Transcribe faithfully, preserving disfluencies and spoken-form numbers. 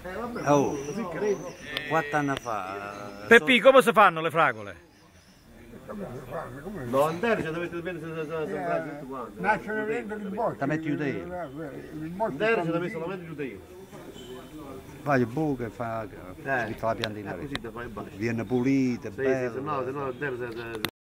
Oh, quattro anni fa. Peppi, come si fanno le fragole? No, andare, cioè dovete vedere se sembrare tutto quanto. Nascono dentro il bosco. Da metti te. Il bosco Andare, c'è da mettere solamente giù io. Vai il buco e fa Eh, la piantina. così ti fai il bacio. Viene pulita, Sì, sì, bella. se no, se no, andare,